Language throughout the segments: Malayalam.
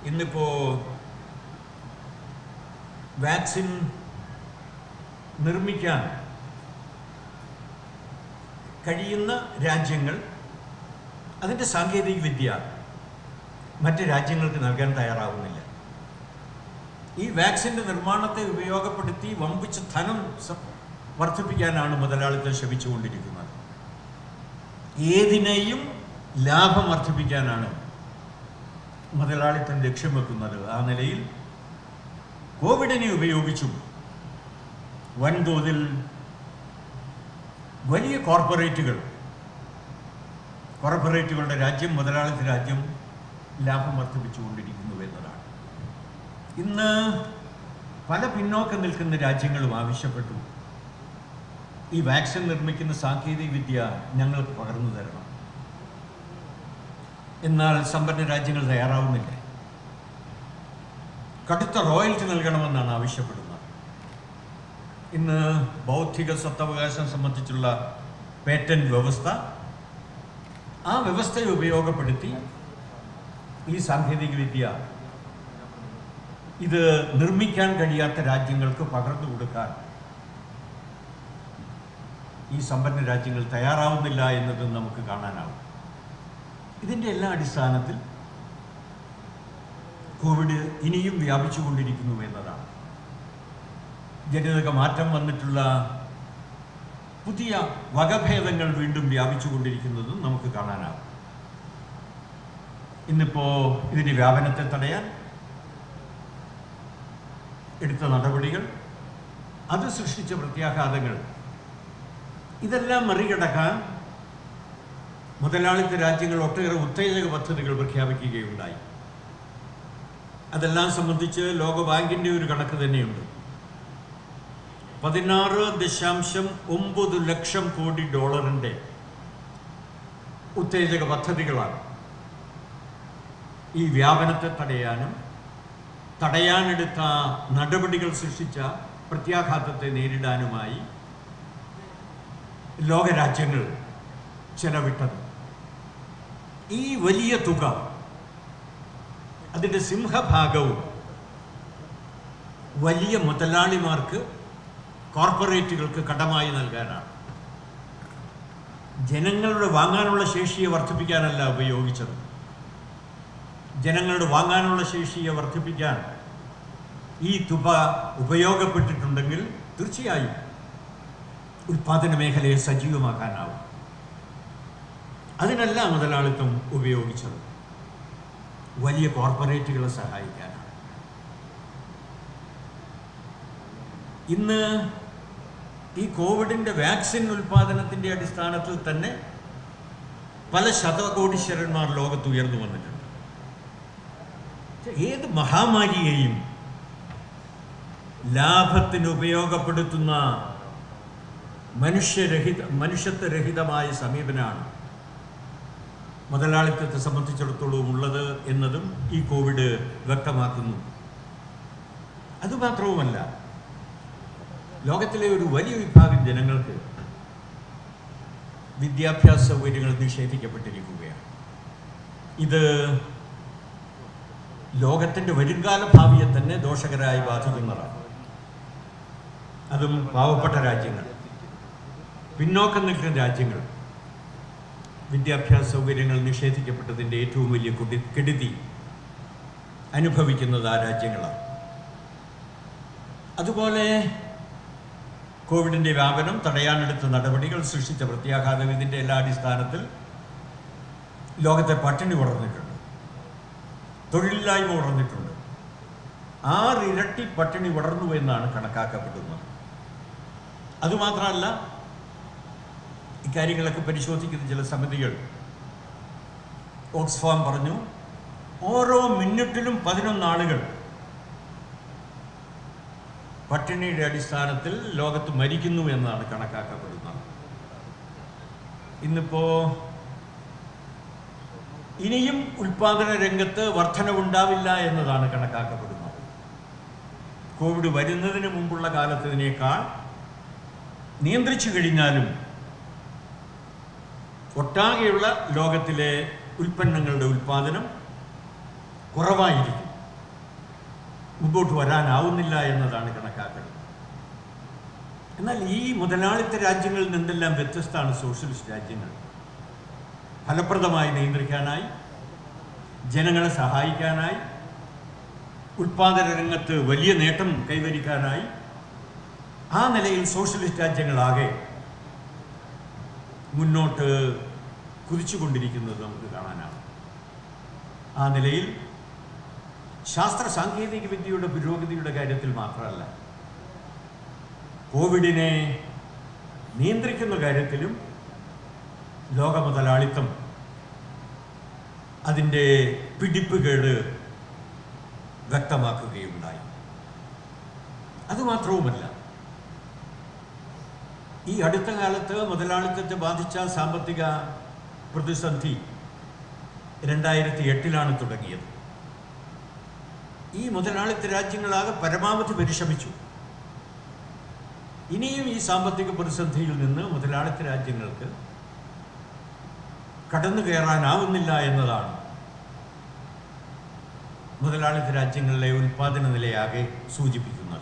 ഇന്നിപ്പോൾ വാക്സിൻ നിർമ്മിക്കാൻ കഴിയുന്ന രാജ്യങ്ങൾ അതിൻ്റെ സാങ്കേതിക വിദ്യ മറ്റ് രാജ്യങ്ങൾക്ക് നൽകാൻ തയ്യാറാവുന്നില്ല. ഈ വാക്സിൻ്റെ നിർമ്മാണത്തെ ഉപയോഗപ്പെടുത്തി വമ്പിച്ച ധനം വർദ്ധിപ്പിക്കാനാണ് മുതലാളിത്തം ശ്രമിച്ചുകൊണ്ടിരിക്കുന്നത്. ഏതിനെയും ലാഭം വർദ്ധിപ്പിക്കാനാണ് മുതലാളിത്തം ലക്ഷ്യം വെക്കുന്നത്. ആ നിലയിൽ കോവിഡിനെ ഉപയോഗിച്ചും വൻതോതിൽ വലിയ കോർപ്പറേറ്റുകളുടെ രാജ്യം, മുതലാളിത്ത രാജ്യം ലാഭം വർദ്ധിപ്പിച്ചുകൊണ്ടിരിക്കുന്നു എന്നതാണ്. ഇന്ന് പല പിന്നോക്കം നിൽക്കുന്ന രാജ്യങ്ങളും ആവശ്യപ്പെട്ടു, ഈ വാക്സിൻ നിർമ്മിക്കുന്ന സാങ്കേതിക വിദ്യ ഞങ്ങൾക്ക് പകർന്നു തരണം. എന്നാൽ സമ്പന്ന രാജ്യങ്ങൾ തയ്യാറാവുന്നില്ല. കടുത്ത റോയൽറ്റി നൽകണമെന്നാണ് ആവശ്യപ്പെടുന്നത്. ഇന്ന് ബൗദ്ധിക സ്വത്തവകാശം സംബന്ധിച്ചുള്ള പേറ്റന്റ് വ്യവസ്ഥ, ആ വ്യവസ്ഥയെ ഉപയോഗപ്പെടുത്തി ഈ സാങ്കേതിക വിദ്യ ഇത് നിർമ്മിക്കാൻ കഴിയാത്ത രാജ്യങ്ങൾക്ക് പകർന്നു കൊടുക്കാൻ ഈ സമ്പന്ന രാജ്യങ്ങൾ തയ്യാറാവുന്നില്ല എന്നത് നമുക്ക് കാണാനാവും. ഇതിൻ്റെ എല്ലാ അടിസ്ഥാനത്തിൽ കോവിഡ് ഇനിയും വ്യാപിച്ചുകൊണ്ടിരിക്കുന്നു എന്നതാണ്. ജനിതക മാറ്റം വന്നിട്ടുള്ള പുതിയ വകഭേദങ്ങൾ വീണ്ടും വ്യാപിച്ചുകൊണ്ടിരിക്കുന്നതും നമുക്ക് കാണാനാവും. ഇന്നിപ്പോൾ ഇതിൻ്റെ വ്യാപനത്തെ തടയാൻ എടുത്ത നടപടികൾ, അത് സൃഷ്ടിച്ച പ്രത്യാഘാതങ്ങൾ, ഇതെല്ലാം മറികടക്കാൻ മുതലാളിത്ത രാജ്യങ്ങൾ ഒട്ടേറെ ഉത്തേജക പദ്ധതികൾ പ്രഖ്യാപിക്കുകയുണ്ടായി. അതെല്ലാം സംബന്ധിച്ച് ലോകബാങ്കിൻ്റെ ഒരു കണക്ക് തന്നെയുണ്ട്. $16.9 ലക്ഷം കോടി ഉത്തേജക പദ്ധതികളാണ് ഈ വ്യാപനത്തെ തടയാനെടുത്ത നടപടികൾ സൃഷ്ടിച്ച പ്രത്യാഘാതത്തെ നേരിടാനുമായി ലോകരാജ്യങ്ങൾ ചെലവിട്ടത്. ഈ വലിയ തുക, അതിൻ്റെ സിംഹഭാഗവും വലിയ മുതലാളിമാർക്ക്, കോർപ്പറേറ്റുകൾക്ക് കടമായി നൽകാനാണ്. ജനങ്ങളുടെ വാങ്ങാനുള്ള ശേഷിയെ വർദ്ധിപ്പിക്കാനല്ല ഉപയോഗിച്ചത്. ജനങ്ങളുടെ വാങ്ങാനുള്ള ശേഷിയെ വർദ്ധിപ്പിക്കാൻ ഈ തുക ഉപയോഗപ്പെട്ടിട്ടുണ്ടെങ്കിൽ തീർച്ചയായും ഉൽപാദന മേഖലയെ സജീവമാക്കാനാവും. അതിനല്ല മുതലാളിത്തം ഉപയോഗിച്ചത്, വലിയ കോർപ്പറേറ്റുകളെ സഹായിക്കാനാണ്. ഇന്ന് ഈ കോവിഡിൻ്റെ വാക്സിൻ ഉൽപാദനത്തിൻ്റെ അടിസ്ഥാനത്തിൽ തന്നെ പല ശതകോടീശ്വരന്മാർ ലോകത്ത് ഉയർന്നു വന്നിട്ടുണ്ട്. ഏത് മഹാമാരിയെയും ലാഭത്തിന് ഉപയോഗപ്പെടുത്തുന്ന മനുഷ്യത്വരഹിതമായ സമീപനമാണ് മുതലാളിത്തത്തെ സംബന്ധിച്ചിടത്തോളം ഉള്ളത് എന്നതും ഈ കോവിഡ് വ്യക്തമാക്കുന്നു. അതുമാത്രവുമല്ല, ലോകത്തിലെ ഒരു വലിയ വിഭാഗം ജനങ്ങൾക്ക് വിദ്യാഭ്യാസ സൗകര്യങ്ങൾ നിഷേധിക്കപ്പെട്ടിരിക്കുകയാണ്. ഇത് ലോകത്തിൻ്റെ വരുംകാല ഭാവിയെ തന്നെ ദോഷകരമായി ബാധിക്കുന്നതാണ്. അതും പാവപ്പെട്ട രാജ്യങ്ങൾ, പിന്നോക്കം നിൽക്കുന്ന രാജ്യങ്ങൾ വിദ്യാഭ്യാസ സൗകര്യങ്ങൾ നിഷേധിക്കപ്പെട്ടതിൻ്റെ ഏറ്റവും വലിയ കെടുതി അനുഭവിക്കുന്നത് ആ രാജ്യങ്ങളാണ്. അതുപോലെ കോവിഡിൻ്റെ വ്യാപനം തടയാനെടുത്ത നടപടികൾ സൃഷ്ടിച്ച പ്രത്യാഘാതം, ഇതിൻ്റെ എല്ലാ അടിസ്ഥാനത്തിൽ ലോകത്തെ പട്ടിണി വളർന്നിട്ടുണ്ട്, തൊഴിലില്ലായ്മ വളർന്നിട്ടുണ്ട്. 6 ഇരട്ടി പട്ടിണി വളർന്നു എന്നാണ് കണക്കാക്കപ്പെടുന്നത്. അതുമാത്രമല്ല, ഇക്കാര്യങ്ങളൊക്കെ പരിശോധിക്കുന്ന ചില സമിതികൾ, ഓക്സ്ഫാം പറഞ്ഞു, ഓരോ മിനിറ്റിലും 11 ആളുകൾ പട്ടിണിയുടെ അടിസ്ഥാനത്തിൽ ലോകത്ത് മരിക്കുന്നു എന്നാണ് കണക്കാക്കപ്പെടുന്നത്. ഇന്നിപ്പോൾ ഇനിയും ഉൽപാദന രംഗത്ത് വർധനവുണ്ടാവില്ല എന്നതാണ് കണക്കാക്കപ്പെടുന്നത്. കോവിഡ് വരുന്നതിന് മുമ്പുള്ള കാലത്തതിനേക്കാൾ നിയന്ത്രിച്ചു കഴിഞ്ഞാലും ഒട്ടാകെയുള്ള ലോകത്തിലെ ഉൽപ്പന്നങ്ങളുടെ ഉൽപാദനം കുറവായിരിക്കും. മുൻപോട്ട് വരാനാവുന്നില്ല എന്നതാണ് കണക്കാക്കുന്നത്. എന്നാൽ ഈ മുതലാളിത്ത രാജ്യങ്ങളിൽ നിന്നെല്ലാം വ്യത്യസ്തമാണ് സോഷ്യലിസ്റ്റ് രാജ്യങ്ങൾ. ഫലപ്രദമായി നിയന്ത്രിക്കാനായി, ജനങ്ങളെ സഹായിക്കാനായി, ഉൽപാദന രംഗത്ത് വലിയ നേട്ടം കൈവരിക്കാനായി ആ നിലയിൽ സോഷ്യലിസ്റ്റ് രാജ്യങ്ങളാകെ മുന്നോട്ട് കുതിച്ചുകൊണ്ടിരിക്കുന്നത് നമുക്ക് കാണാനാവും. ആ നിലയിൽ ശാസ്ത്ര സാങ്കേതിക വിദ്യയുടെ പുരോഗതിയുടെ കാര്യത്തിൽ മാത്രമല്ല, കോവിഡിനെ നിയന്ത്രിക്കുന്ന കാര്യത്തിലും ലോക മുതലാളിത്തം അതിൻ്റെ പിടിപ്പുകേട് വ്യക്തമാക്കുകയുണ്ടായി. അതുമാത്രവുമല്ല, ഈ അടുത്ത കാലത്ത് മുതലാളിത്തത്തെ ബാധിച്ച സാമ്പത്തിക പ്രതിസന്ധി 2008 തുടങ്ങിയത്. ഈ മുതലാളിത്ത രാജ്യങ്ങളാകെ പരമാവധി പരിശ്രമിച്ചു. ഇനിയും ഈ സാമ്പത്തിക പ്രതിസന്ധിയിൽ നിന്ന് മുതലാളിത്ത രാജ്യങ്ങൾക്ക് കടന്നു കയറാനാവുന്നില്ല എന്നതാണ് മുതലാളിത്ത രാജ്യങ്ങളിലെ ഉൽപാദന നിലയാകെ സൂചിപ്പിക്കുന്നത്.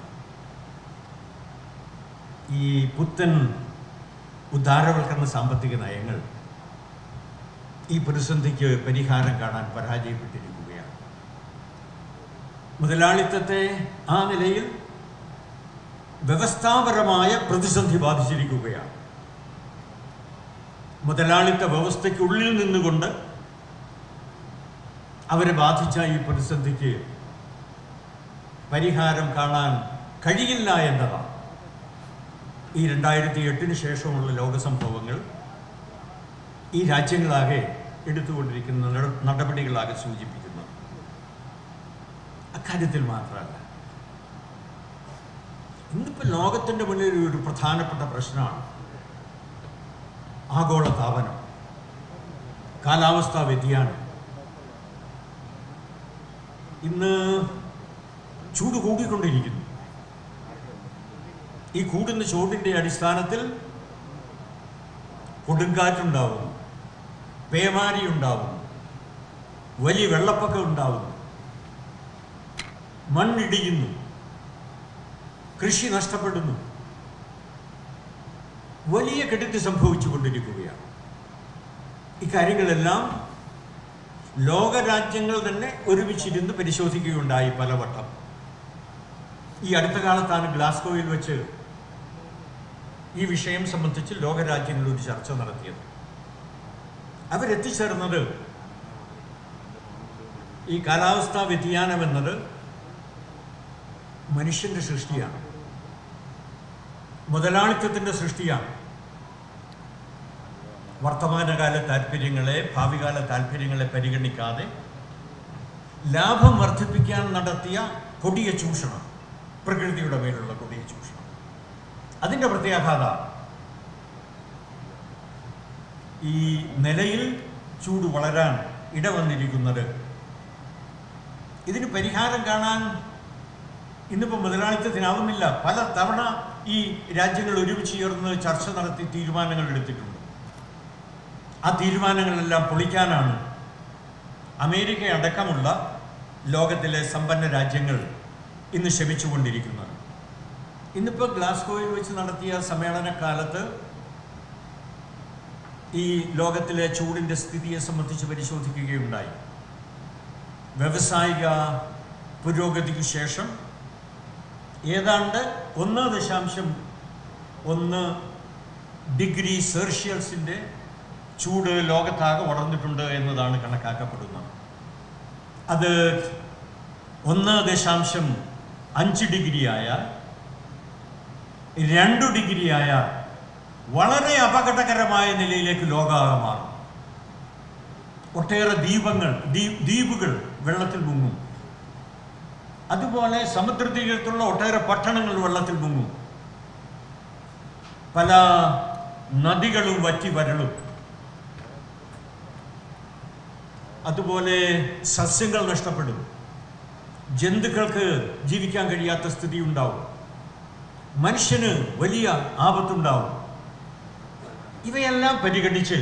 ഈ പുത്തൻ ഉദാരവൽക്കരണ സാമ്പത്തിക നയങ്ങൾ ഈ പ്രതിസന്ധിക്ക് പരിഹാരം കാണാൻ പരാജയപ്പെട്ടിരിക്കുകയാണ്. മുതലാളിത്തത്തെ ആ നിലയിൽ വ്യവസ്ഥാപരമായ പ്രതിസന്ധി ബാധിച്ചിരിക്കുകയാണ്. മുതലാളിത്ത വ്യവസ്ഥയ്ക്കുള്ളിൽ നിന്നുകൊണ്ട് അവരെ ബാധിച്ച ഈ പ്രതിസന്ധിക്ക് പരിഹാരം കാണാൻ കഴിയില്ല എന്നതാണ് ഈ 2008 ശേഷമുള്ള ലോക സംഭവങ്ങൾ ഈ രാജ്യങ്ങളാകെ എടുത്തുകൊണ്ടിരിക്കുന്ന നടപടികളാകെ സൂചിപ്പിക്കുന്നത്. അക്കാര്യത്തിൽ മാത്രമല്ല, ഇന്നിപ്പോൾ ലോകത്തിൻ്റെ മുന്നിൽ ഒരു പ്രധാനപ്പെട്ട പ്രശ്നമാണ് ആഗോളതാപനം, കാലാവസ്ഥാ വ്യതിയാനം. ഇന്ന് ചൂട് കൂടിക്കൊണ്ടിരിക്കുന്നു. ഈ കൂടുന്ന ചൂടിൻ്റെ അടിസ്ഥാനത്തിൽ കൊടുങ്കാറ്റുണ്ടാവുന്നു, പേമാരി ഉണ്ടാവുന്നു, വലിയ വെള്ളപ്പൊക്കം ഉണ്ടാവുന്നു, മണ്ണിടിയുന്നു, കൃഷി നഷ്ടപ്പെടുന്നു, വലിയ കെടുതി സംഭവിച്ചു കൊണ്ടിരിക്കുകയാണ്. ഇക്കാര്യങ്ങളെല്ലാം ലോകരാജ്യങ്ങൾ തന്നെ ഒരുമിച്ചിരുന്ന് പരിശോധിക്കുകയുണ്ടായി പലവട്ടം. ഈ അടുത്ത കാലത്താണ് ഗ്ലാസ്ഗോയിൽ വെച്ച് ഈ വിഷയം സംബന്ധിച്ച് ലോകരാജ്യങ്ങൾ ഒരു ചർച്ച നടത്തിയത്. അവരെത്തിച്ചേർന്നത് ഈ കാലാവസ്ഥാ വ്യതിയാനം എന്നത് മനുഷ്യൻ്റെ സൃഷ്ടിയാണ്, മുതലാളിത്തത്തിൻ്റെ സൃഷ്ടിയാണ്. വർത്തമാനകാല താല്പര്യങ്ങളെ, ഭാവികാല താല്പര്യങ്ങളെ പരിഗണിക്കാതെ ലാഭം വർദ്ധിപ്പിക്കാൻ നടത്തിയ കൊടിയ ചൂഷണം, പ്രകൃതിയുടെ മേലുള്ള കൊടിയ ചൂഷണം. അതിൻ്റെ പ്രത്യാഘാതം ഈ നിലയിൽ ചൂട് വളരാൻ ഇടവന്നിരിക്കുന്നത്. ഇതിന് പരിഹാരം കാണാൻ ഇന്നിപ്പോൾ മുതലാളിത്തത്തിനാവുന്നില്ല. പല തവണ ഈ രാജ്യങ്ങൾ ഒരുമിച്ച് ചേർന്ന് ചർച്ച നടത്തി തീരുമാനങ്ങൾ എടുത്തിട്ടുണ്ട്. ആ തീരുമാനങ്ങളെല്ലാം പൊളിക്കാനാണ് അമേരിക്ക അടക്കമുള്ള ലോകത്തിലെ സമ്പന്ന രാജ്യങ്ങൾ ഇന്ന് ശ്രമിച്ചുകൊണ്ടിരിക്കുന്നത്. ഇന്നിപ്പോൾ ഗ്ലാസ്ഗോയിൽ വെച്ച് നടത്തിയ സമ്മേളനകാലത്ത് ഈ ലോകത്തിലെ ചൂടിൻ്റെ സ്ഥിതിയെ സംബന്ധിച്ച് പരിശോധിക്കുകയുണ്ടായി. വ്യാവസായിക പുരോഗതിക്ക് ശേഷം ഏതാണ്ട് 1.1 ഡിഗ്രി സെൽഷ്യസിൻ്റെ ചൂട് ലോകത്താകെ വളർന്നിട്ടുണ്ട് എന്നതാണ് കണക്കാക്കപ്പെടുന്നത്. അത് 1.5 ഡിഗ്രി ആയാൽ, 2 ഡിഗ്രി ആയാൽ വളരെ അപകടകരമായ നിലയിലേക്ക് ലോകമാകെ മാറും. ഒട്ടേറെ ദ്വീപുകൾ വെള്ളത്തിൽ മുങ്ങും. അതുപോലെ സമുദ്രതീരത്തുള്ള ഒട്ടേറെ പട്ടണങ്ങൾ വെള്ളത്തിൽ മുങ്ങും. പല നദികളും വറ്റി വരളും. അതുപോലെ സസ്യങ്ങൾ നഷ്ടപ്പെടും. ജന്തുക്കൾക്ക് ജീവിക്കാൻ കഴിയാത്ത സ്ഥിതി ഉണ്ടാവും. മനുഷ്യന് വലിയ ആപത്തുണ്ടാവും. ഇവയെല്ലാം പരിഗണിച്ച്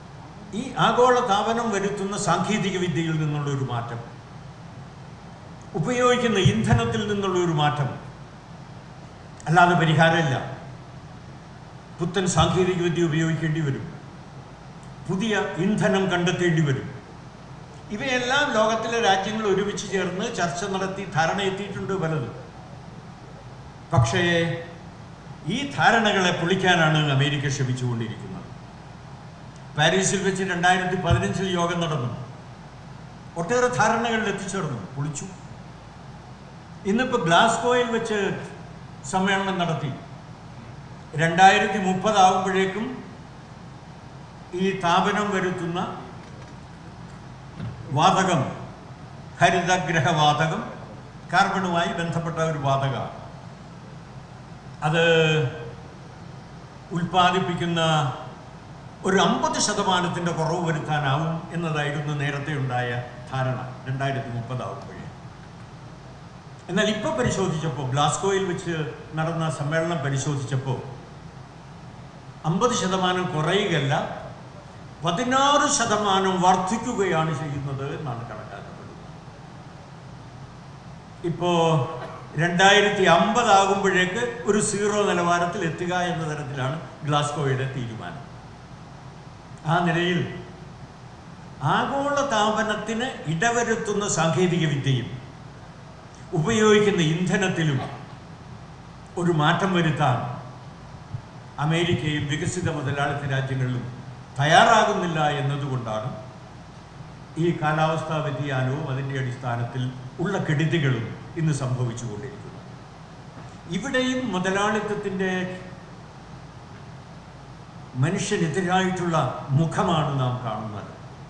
ഈ ആഗോള താപനം വരുത്തുന്ന സാങ്കേതിക വിദ്യയിൽ നിന്നുള്ള ഒരു മാറ്റം, ഉപയോഗിക്കുന്ന ഇന്ധനത്തിൽ നിന്നുള്ള ഒരു മാറ്റം അല്ലാതെ പരിഹാരമില്ല. പുത്തൻ സാങ്കേതികവിദ്യ ഉപയോഗിക്കേണ്ടി വരും, പുതിയ ഇന്ധനം കണ്ടെത്തേണ്ടി വരും. ഇവയെല്ലാം ലോകത്തിലെ രാജ്യങ്ങൾ ഒരുമിച്ച് ചേർന്ന് ചർച്ച നടത്തി ധാരണ എത്തിയിട്ടുണ്ട് പലതും. പക്ഷേ ഈ ധാരണകളെ പൊളിക്കാനാണ് അമേരിക്ക ശ്രമിച്ചുകൊണ്ടിരിക്കുന്നത്. പാരീസിൽ വെച്ച് 2015 യോഗം നടന്നു. ഒട്ടേറെ ധാരണകളിൽ എത്തിച്ചേർന്നു, പൊളിച്ചു. ഇന്നിപ്പോൾ ഗ്ലാസ്ഗോയിൽ വെച്ച് സമ്മേളനം നടത്തി. 2030 ആകുമ്പോഴേക്കും ഈ താപനം വരുത്തുന്ന വാതകം, ഹരിതഗ്രഹവാതകം, കാർബണുമായി ബന്ധപ്പെട്ട ഒരു വാതകമാണ്. അത് ഉൽപ്പാദിപ്പിക്കുന്ന ഒരു 50% കുറവ് വരുത്താനാവും എന്നതായിരുന്നു നേരത്തെ ഉണ്ടായ ധാരണ 2030 ആകുമ്പോഴേ. എന്നാൽ ഇപ്പോൾ പരിശോധിച്ചപ്പോൾ, ഗ്ലാസ്ഗോയിൽ വെച്ച് നടന്ന സമ്മേളനം പരിശോധിച്ചപ്പോൾ 50% കുറയുകയല്ല, 16% വർദ്ധിക്കുകയാണ് ചെയ്യുന്നത് എന്നാണ് കണക്കാക്കപ്പെടുന്നത്. ഇപ്പോൾ 2050 ആകുമ്പോഴേക്ക് ഒരു 0 നിലവാരത്തിൽ എത്തുക എന്ന തരത്തിലാണ് ഗ്ലാസ്ഗോയുടെ തീരുമാനം. ആ നിലയിൽ ആഗോള താപനത്തിന് ഇടവരുത്തുന്ന സാങ്കേതിക വിദ്യയും ഉപയോഗിക്കുന്ന ഇന്ധനത്തിലും ഒരു മാറ്റം വരുത്താൻ അമേരിക്കയും വികസിത മുതലാളിത്ത രാജ്യങ്ങളിലും തയ്യാറാകുന്നില്ല എന്നതുകൊണ്ടാണ് ഈ കാലാവസ്ഥാ വ്യതിയാനവും അതിൻ്റെ അടിസ്ഥാനത്തിൽ ഉള്ള കെടുതികളും ഇന്ന് സംഭവിച്ചുകൊണ്ടിരിക്കുന്നത്. ഇവിടെയും മുതലാളിത്തത്തിൻ്റെ മനുഷ്യനെതിരായിട്ടുള്ള മുഖമാണ് നാം കാണുന്നത്.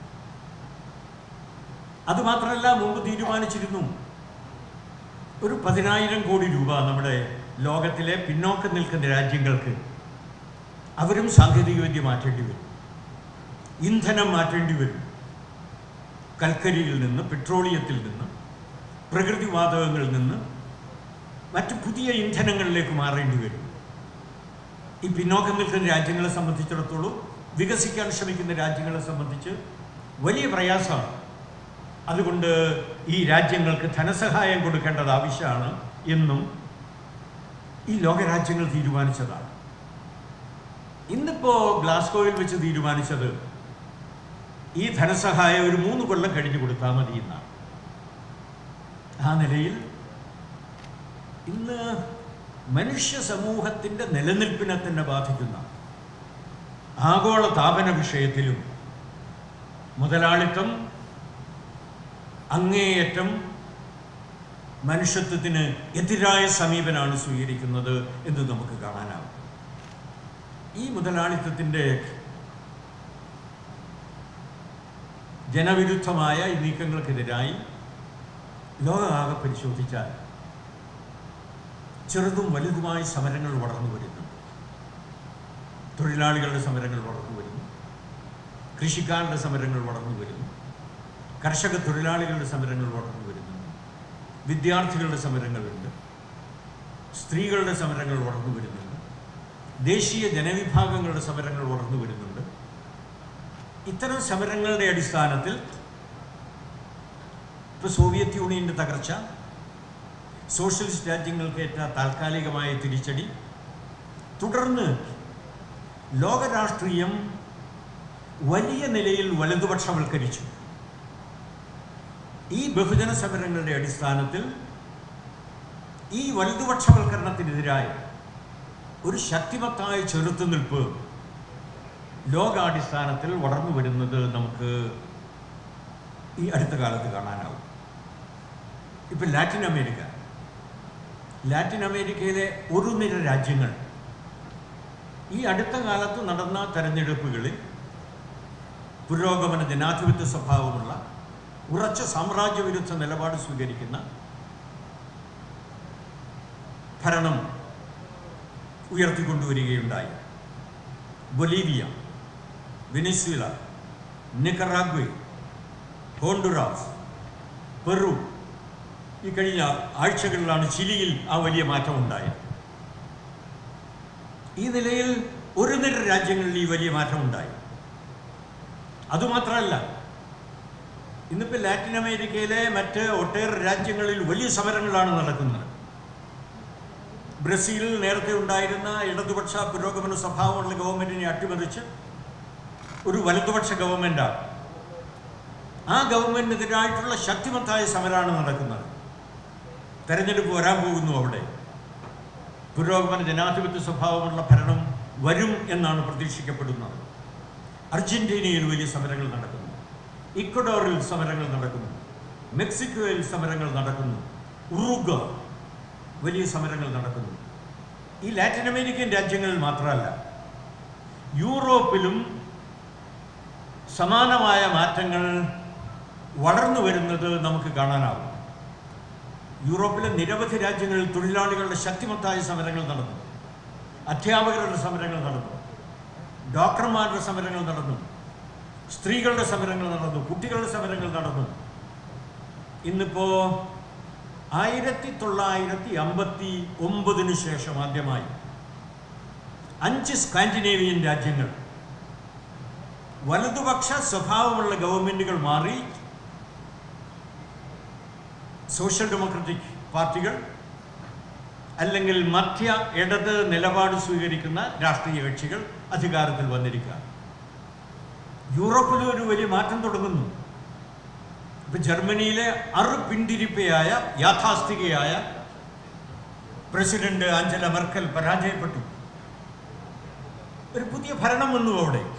അതുമാത്രമല്ല, മുമ്പ് തീരുമാനിച്ചിരുന്നു ഒരു 10,000 കോടി രൂപ നമ്മുടെ ലോകത്തിലെ പിന്നോക്കം നിൽക്കുന്ന രാജ്യങ്ങൾക്ക് അവരും സാങ്കേതികവിദ്യ മാറ്റേണ്ടി വരും, ഇന്ധനം മാറ്റേണ്ടി വരും. കൽക്കരിയിൽ നിന്ന്, പെട്രോളിയത്തിൽ നിന്ന്, പ്രകൃതിവാതകങ്ങളിൽ നിന്ന് മറ്റ് പുതിയ ഇന്ധനങ്ങളിലേക്ക് മാറേണ്ടി വരും. ഈ പിന്നോക്കം നിൽക്കുന്ന രാജ്യങ്ങളെ സംബന്ധിച്ചിടത്തോളം, വികസിക്കാൻ ശ്രമിക്കുന്ന രാജ്യങ്ങളെ സംബന്ധിച്ച് വലിയ പ്രയാസമാണ്. അതുകൊണ്ട് ഈ രാജ്യങ്ങൾക്ക് ധനസഹായം കൊടുക്കേണ്ടത് ആവശ്യമാണ് എന്നും ഈ ലോകരാജ്യങ്ങൾ തീരുമാനിച്ചതാണ്. ഇന്നിപ്പോൾ ഗ്ലാസ്ഗോയിൽ വെച്ച് തീരുമാനിച്ചത് ഈ ധനസഹായം ഒരു 3 കൊല്ലം കഴിഞ്ഞ് കൊടുത്താൽ മതി എന്നാണ്. ആ നിലയിൽ ഇന്ന് മനുഷ്യ സമൂഹത്തിൻ്റെ നിലനിൽപ്പിനെ തന്നെ ബാധിക്കുന്ന ആഗോള താപന വിഷയത്തിലും മുതലാളിത്തം അങ്ങേയറ്റം മനുഷ്യത്വത്തിന് എതിരായ സമീപനമാണ് സ്വീകരിക്കുന്നത് എന്ന് നമുക്ക് കാണാനാവും. ഈ മുതലാളിത്തത്തിൻ്റെ ജനവിരുദ്ധമായ ഈ നീക്കങ്ങൾക്കെതിരായി ലോകമാകെ പരിശോധിച്ചാൽ ചെറുതും വലുതുമായ സമരങ്ങൾ വളർന്നു വരുന്നുണ്ട്. തൊഴിലാളികളുടെ സമരങ്ങൾ വളർന്നു വരുന്നു, കൃഷിക്കാരുടെ സമരങ്ങൾ വളർന്നു വരുന്നു, കർഷക തൊഴിലാളികളുടെ സമരങ്ങൾ വളർന്നു വരുന്നുണ്ട്, വിദ്യാർത്ഥികളുടെ സമരങ്ങളുണ്ട്, സ്ത്രീകളുടെ സമരങ്ങൾ വളർന്നു വരുന്നുണ്ട്, ദേശീയ ജനവിഭാഗങ്ങളുടെ സമരങ്ങൾ വളർന്നു വരുന്നുണ്ട്. ഇത്തരം സമരങ്ങളുടെ അടിസ്ഥാനത്തിൽ ഇപ്പോൾ സോവിയറ്റ് യൂണിയൻ്റെ തകർച്ച, സോഷ്യലിസ്റ്റ് രാജ്യങ്ങൾക്കേറ്റ താൽക്കാലികമായ തിരിച്ചടി, തുടർന്ന് ലോകരാഷ്ട്രീയം വലിയ നിലയിൽ വലതുപക്ഷവൽക്കരിച്ചു. ഈ ബഹുജന സമരങ്ങളുടെ അടിസ്ഥാനത്തിൽ ഈ വലതുപക്ഷവൽക്കരണത്തിനെതിരായ ഒരു ശക്തിമത്തായ ചെറുത്തുനിൽപ്പ് ലോകാടിസ്ഥാനത്തിൽ വളർന്നു വരുന്നത് നമുക്ക് ഈ അടുത്ത കാലത്ത് കാണാനാവും. ഇപ്പം ലാറ്റിൻ അമേരിക്കയിലെ ഒരു നിര രാജ്യങ്ങൾ ഈ അടുത്ത കാലത്ത് നടന്ന തെരഞ്ഞെടുപ്പുകളിൽ പുരോഗമന ജനാധിപത്യ സ്വഭാവമുള്ള ഉറച്ച സാമ്രാജ്യവിരുദ്ധ നിലപാട് സ്വീകരിക്കുന്ന ഭരണം ഉയർത്തിക്കൊണ്ടുവരികയുണ്ടായി. Bolivia, Venezuela, Nicaragua, Honduras, Peru, ഈ കഴിഞ്ഞ ആഴ്ചകളിലാണ് ചിലിയിൽ ആ വലിയ മാറ്റം ഉണ്ടായത്. ഈ നിലയിൽ ഒരു നിര രാജ്യങ്ങളിൽ ഈ വലിയ മാറ്റം ഉണ്ടായി. അതുമാത്രമല്ല, ഇന്നിപ്പോൾ ലാറ്റിൻ അമേരിക്കയിലെ മറ്റ് ഒട്ടേറെ രാജ്യങ്ങളിൽ വലിയ സമരങ്ങളാണ് നടക്കുന്നത്. ബ്രസീലിൽ നേരത്തെ ഉണ്ടായിരുന്ന ഇടതുപക്ഷ പുരോഗമന സ്വഭാവമുള്ള ഗവൺമെൻറ്റിനെ അട്ടിമറിച്ച് ഒരു വലതുപക്ഷ ഗവൺമെൻറ്റാണ്. ആ ഗവൺമെൻറ്റിനെതിരായിട്ടുള്ള ശക്തിമത്തായ സമരമാണ് നടക്കുന്നത്. തെരഞ്ഞെടുപ്പ് വരാൻ പോകുന്നു. അവിടെ പുരോഗമന ജനാധിപത്യ സ്വഭാവമുള്ള ഭരണം വരും എന്നാണ് പ്രതീക്ഷിക്കപ്പെടുന്നത്. അർജന്റീനയിൽ വലിയ സമരങ്ങൾ നടക്കുന്നു, ഇക്വഡോറിൽ സമരങ്ങൾ നടക്കുന്നു, മെക്സിക്കോയിൽ സമരങ്ങൾ നടക്കുന്നു, ഉറുഗ്വ വലിയ സമരങ്ങൾ നടക്കുന്നു. ഈ ലാറ്റിൻ അമേരിക്കൻ രാജ്യങ്ങളിൽ മാത്രമല്ല, യൂറോപ്പിലും സമാനമായ മാറ്റങ്ങൾ വളർന്നു വരുന്നത് നമുക്ക് കാണാനാവും. യൂറോപ്പിലെ നിരവധി രാജ്യങ്ങളിൽ തൊഴിലാളികളുടെ ശക്തിമത്തായ സമരങ്ങൾ നടന്നു, അധ്യാപകരുടെ സമരങ്ങൾ നടന്നു, ഡോക്ടർമാരുടെ സമരങ്ങൾ നടന്നു, സ്ത്രീകളുടെ സമരങ്ങൾ നടന്നു, കുട്ടികളുടെ സമരങ്ങൾ നടന്നു. ഇന്നിപ്പോൾ 1959 ശേഷം ആദ്യമായി 5 സ്കാൻഡിനേവിയൻ രാജ്യങ്ങൾ വലതുപക്ഷ സ്വഭാവമുള്ള ഗവൺമെൻറ്റുകൾ മാറി സോഷ്യൽ ഡെമോക്രാറ്റിക് പാർട്ടികൾ അല്ലെങ്കിൽ മധ്യ ഇടത് നിലപാട് സ്വീകരിക്കുന്ന രാഷ്ട്രീയ കക്ഷികൾ അധികാരത്തിൽ വന്നിരിക്കുക. യൂറോപ്പിലും ഒരു വലിയ മാറ്റം തുടങ്ങുന്നു. ഇപ്പം ജർമ്മനിയിലെ പിന്തിരിപ്പയായ യാഥാസ്ഥികയായ പ്രസിഡന്റ് ആഞ്ചല മെർക്കൽ പരാജയപ്പെട്ടു. ഒരു പുതിയ ഭരണം വന്നു അവിടെ.